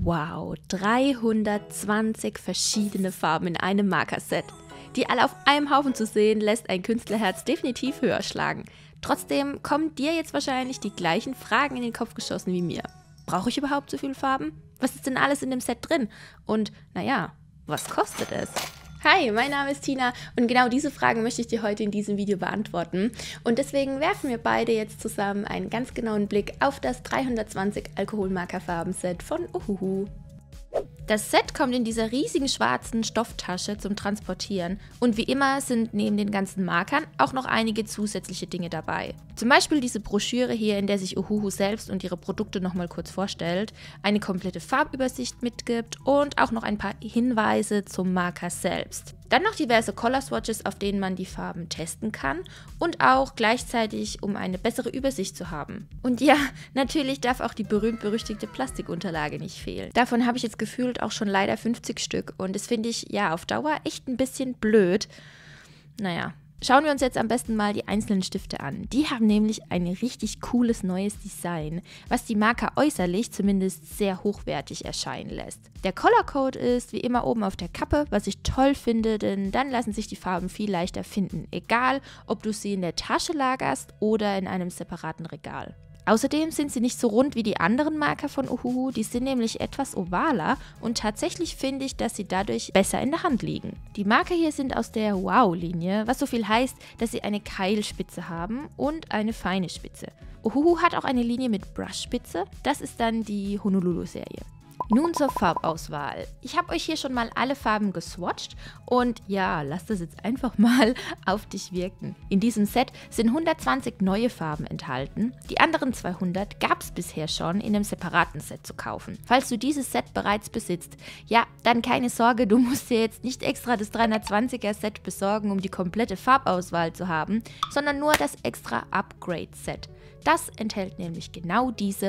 Wow, 320 verschiedene Farben in einem Markerset. Die alle auf einem Haufen zu sehen, lässt ein Künstlerherz definitiv höher schlagen. Trotzdem kommen dir jetzt wahrscheinlich die gleichen Fragen in den Kopf geschossen wie mir. Brauche ich überhaupt so viele Farben? Was ist denn alles in dem Set drin? Und naja, was kostet es? Hi, mein Name ist Tina und genau diese Fragen möchte ich dir heute in diesem Video beantworten. Und deswegen werfen wir beide jetzt zusammen einen ganz genauen Blick auf das 320 Alkoholmarkerfarben-Set von Ohuhu. Das Set kommt in dieser riesigen schwarzen Stofftasche zum Transportieren und wie immer sind neben den ganzen Markern auch noch einige zusätzliche Dinge dabei. Zum Beispiel diese Broschüre hier, in der sich Ohuhu selbst und ihre Produkte nochmal kurz vorstellt, eine komplette Farbübersicht mitgibt und auch noch ein paar Hinweise zum Marker selbst. Dann noch diverse Color Swatches, auf denen man die Farben testen kann und auch gleichzeitig, um eine bessere Übersicht zu haben. Und ja, natürlich darf auch die berühmt-berüchtigte Plastikunterlage nicht fehlen. Davon habe ich jetzt gefühlt auch schon leider 50 Stück und das finde ich ja auf Dauer echt ein bisschen blöd. Naja. Schauen wir uns jetzt am besten mal die einzelnen Stifte an. Die haben nämlich ein richtig cooles neues Design, was die Marker äußerlich zumindest sehr hochwertig erscheinen lässt. Der Color Code ist wie immer oben auf der Kappe, was ich toll finde, denn dann lassen sich die Farben viel leichter finden, egal ob du sie in der Tasche lagerst oder in einem separaten Regal. Außerdem sind sie nicht so rund wie die anderen Marker von Ohuhu, die sind nämlich etwas ovaler und tatsächlich finde ich, dass sie dadurch besser in der Hand liegen. Die Marker hier sind aus der Wow-Linie, was so viel heißt, dass sie eine Keilspitze haben und eine feine Spitze. Ohuhu hat auch eine Linie mit Brushspitze, das ist dann die Honolulu-Serie. Nun zur Farbauswahl. Ich habe euch hier schon mal alle Farben geswatcht und ja, lasst das jetzt einfach mal auf dich wirken. In diesem Set sind 120 neue Farben enthalten. Die anderen 200 gab es bisher schon in einem separaten Set zu kaufen. Falls du dieses Set bereits besitzt, ja, dann keine Sorge, du musst dir jetzt nicht extra das 320er Set besorgen, um die komplette Farbauswahl zu haben, sondern nur das extra Upgrade-Set. Das enthält nämlich genau diese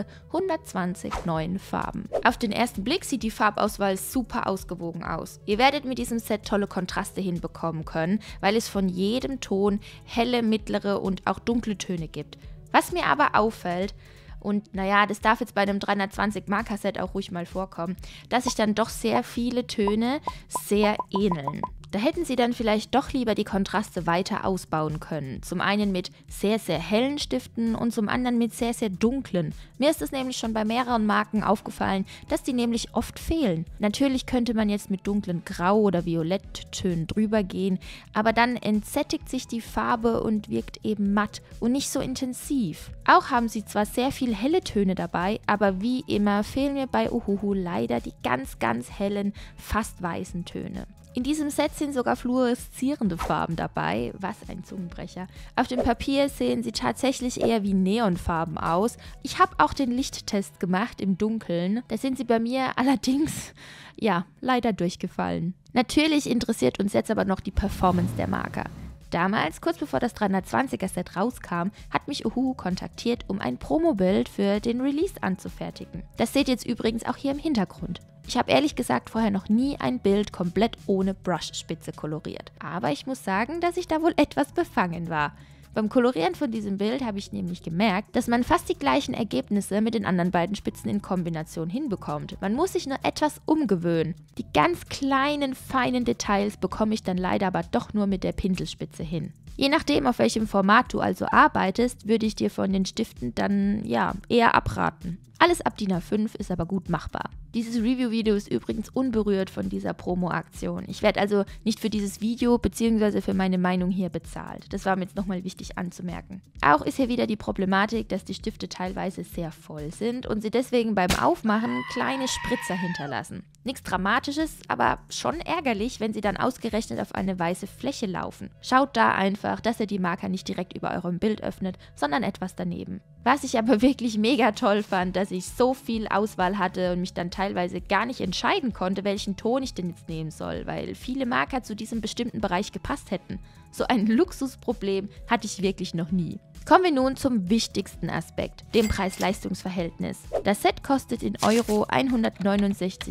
120 neuen Farben. Auf den ersten Blick sieht die Farbauswahl super ausgewogen aus. Ihr werdet mit diesem Set tolle Kontraste hinbekommen können, weil es von jedem Ton helle, mittlere und auch dunkle Töne gibt. Was mir aber auffällt, und naja, das darf jetzt bei einem 320 Marker-Set auch ruhig mal vorkommen, dass sich dann doch sehr viele Töne sehr ähneln. Da hätten sie dann vielleicht doch lieber die Kontraste weiter ausbauen können. Zum einen mit sehr, sehr hellen Stiften und zum anderen mit sehr, sehr dunklen. Mir ist es nämlich schon bei mehreren Marken aufgefallen, dass die nämlich oft fehlen. Natürlich könnte man jetzt mit dunklen Grau- oder Violetttönen drüber gehen, aber dann entsättigt sich die Farbe und wirkt eben matt und nicht so intensiv. Auch haben sie zwar sehr viel helle Töne dabei, aber wie immer fehlen mir bei Ohuhu leider die ganz, ganz hellen, fast weißen Töne. In diesem Set sind sogar fluoreszierende Farben dabei, was ein Zungenbrecher. Auf dem Papier sehen sie tatsächlich eher wie Neonfarben aus. Ich habe auch den Lichttest gemacht im Dunkeln. Da sind sie bei mir allerdings, ja, leider durchgefallen. Natürlich interessiert uns jetzt aber noch die Performance der Marker. Damals, kurz bevor das 320er-Set rauskam, hat mich Ohuhu kontaktiert, um ein Promobild für den Release anzufertigen. Das seht ihr jetzt übrigens auch hier im Hintergrund. Ich habe ehrlich gesagt vorher noch nie ein Bild komplett ohne Brushspitze koloriert. Aber ich muss sagen, dass ich da wohl etwas befangen war. Beim Kolorieren von diesem Bild habe ich nämlich gemerkt, dass man fast die gleichen Ergebnisse mit den anderen beiden Spitzen in Kombination hinbekommt. Man muss sich nur etwas umgewöhnen. Die ganz kleinen, feinen Details bekomme ich dann leider aber doch nur mit der Pinselspitze hin. Je nachdem, auf welchem Format du also arbeitest, würde ich dir von den Stiften dann ja eher abraten. Alles ab DIN A5 ist aber gut machbar. Dieses Review-Video ist übrigens unberührt von dieser Promo-Aktion. Ich werde also nicht für dieses Video bzw. für meine Meinung hier bezahlt. Das war mir jetzt nochmal wichtig anzumerken. Auch ist hier wieder die Problematik, dass die Stifte teilweise sehr voll sind und sie deswegen beim Aufmachen kleine Spritzer hinterlassen. Nichts Dramatisches, aber schon ärgerlich, wenn sie dann ausgerechnet auf eine weiße Fläche laufen. Schaut da einfach, dass ihr die Marker nicht direkt über eurem Bild öffnet, sondern etwas daneben. Was ich aber wirklich mega toll fand, dass ich so viel Auswahl hatte und mich dann teilweise gar nicht entscheiden konnte, welchen Ton ich denn jetzt nehmen soll, weil viele Marker zu diesem bestimmten Bereich gepasst hätten. So ein Luxusproblem hatte ich wirklich noch nie. Kommen wir nun zum wichtigsten Aspekt, dem Preis-Leistungs-Verhältnis. Das Set kostet in Euro 169,99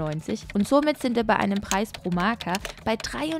€1,99 und somit sind wir bei einem Preis pro Marker bei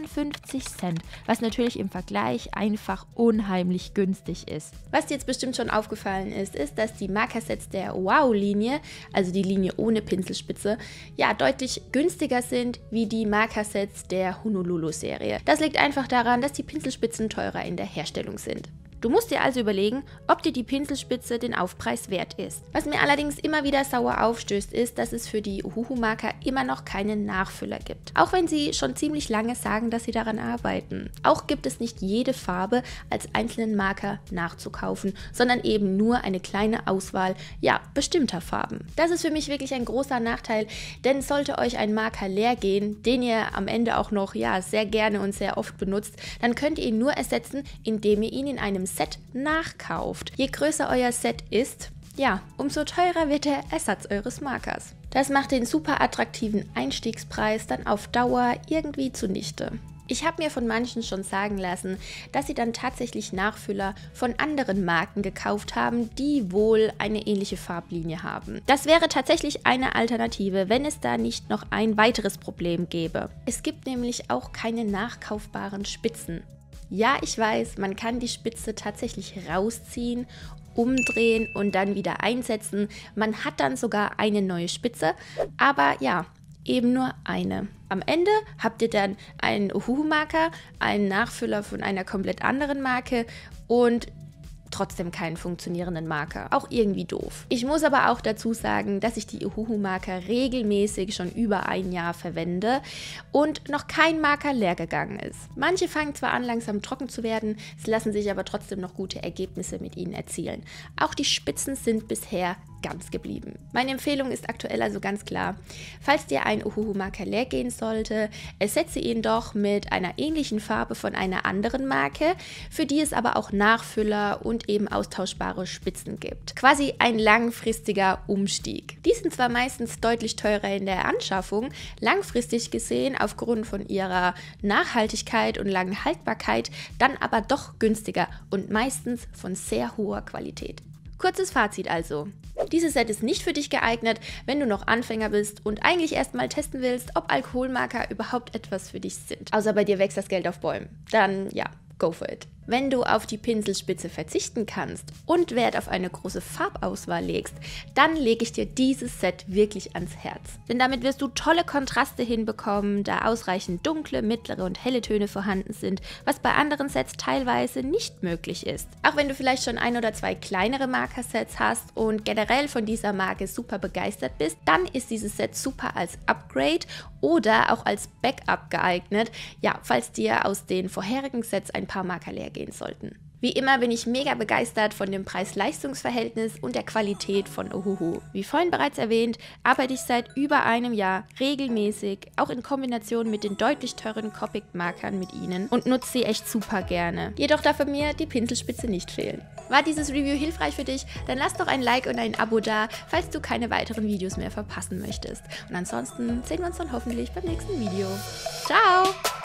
53 Cent, was natürlich im Vergleich einfach unheimlich günstig ist. Was dir jetzt bestimmt schon aufgefallen ist, dass die Markersets der Wow-Linie, also die Linie ohne Pinselspitze, ja deutlich günstiger sind wie die Markersets der Honolulu-Serie. Das liegt einfach daran, dass die Pinselspitzen teurer in der Herstellung sind. Du musst dir also überlegen, ob dir die Pinselspitze den Aufpreis wert ist. Was mir allerdings immer wieder sauer aufstößt, ist, dass es für die Ohuhu-Marker immer noch keinen Nachfüller gibt. Auch wenn sie schon ziemlich lange sagen, dass sie daran arbeiten. Auch gibt es nicht jede Farbe als einzelnen Marker nachzukaufen, sondern eben nur eine kleine Auswahl, ja, bestimmter Farben. Das ist für mich wirklich ein großer Nachteil, denn sollte euch ein Marker leer gehen, den ihr am Ende auch noch, ja, sehr gerne und sehr oft benutzt, dann könnt ihr ihn nur ersetzen, indem ihr ihn in einem Set nachkauft. Je größer euer Set ist, ja, umso teurer wird der Ersatz eures Markers. Das macht den super attraktiven Einstiegspreis dann auf Dauer irgendwie zunichte. Ich habe mir von manchen schon sagen lassen, dass sie dann tatsächlich Nachfüller von anderen Marken gekauft haben, die wohl eine ähnliche Farblinie haben. Das wäre tatsächlich eine Alternative, wenn es da nicht noch ein weiteres Problem gäbe. Es gibt nämlich auch keine nachkaufbaren Spitzen. Ja, ich weiß, man kann die Spitze tatsächlich rausziehen, umdrehen und dann wieder einsetzen. Man hat dann sogar eine neue Spitze, aber ja, eben nur eine. Am Ende habt ihr dann einen Ohuhu-Marker, einen Nachfüller von einer komplett anderen Marke und trotzdem keinen funktionierenden Marker. Auch irgendwie doof. Ich muss aber auch dazu sagen, dass ich die Ohuhu-Marker regelmäßig schon über ein Jahr verwende und noch kein Marker leer gegangen ist. Manche fangen zwar an, langsam trocken zu werden, es lassen sich aber trotzdem noch gute Ergebnisse mit ihnen erzielen. Auch die Spitzen sind bisher ganz geblieben. Meine Empfehlung ist aktuell also ganz klar, falls dir ein Ohuhu-Marker leer gehen sollte, ersetze ihn doch mit einer ähnlichen Farbe von einer anderen Marke, für die es aber auch Nachfüller und eben austauschbare Spitzen gibt. Quasi ein langfristiger Umstieg. Die sind zwar meistens deutlich teurer in der Anschaffung, langfristig gesehen aufgrund von ihrer Nachhaltigkeit und langen Haltbarkeit, dann aber doch günstiger und meistens von sehr hoher Qualität. Kurzes Fazit also. Dieses Set ist nicht für dich geeignet, wenn du noch Anfänger bist und eigentlich erstmal testen willst, ob Alkoholmarker überhaupt etwas für dich sind. Außer bei dir wächst das Geld auf Bäumen. Dann ja, go for it. Wenn du auf die Pinselspitze verzichten kannst und Wert auf eine große Farbauswahl legst, dann lege ich dir dieses Set wirklich ans Herz. Denn damit wirst du tolle Kontraste hinbekommen, da ausreichend dunkle, mittlere und helle Töne vorhanden sind, was bei anderen Sets teilweise nicht möglich ist. Auch wenn du vielleicht schon ein oder zwei kleinere Markersets hast und generell von dieser Marke super begeistert bist, dann ist dieses Set super als Upgrade oder auch als Backup geeignet, ja, falls dir aus den vorherigen Sets ein paar Marker leer gehen sollten. Wie immer bin ich mega begeistert von dem Preis-Leistungs-Verhältnis und der Qualität von Ohuhu. Wie vorhin bereits erwähnt, arbeite ich seit über einem Jahr regelmäßig, auch in Kombination mit den deutlich teuren Copic-Markern mit ihnen und nutze sie echt super gerne. Jedoch darf mir die Pinselspitze nicht fehlen. War dieses Review hilfreich für dich? Dann lass doch ein Like und ein Abo da, falls du keine weiteren Videos mehr verpassen möchtest. Und ansonsten sehen wir uns dann hoffentlich beim nächsten Video. Ciao!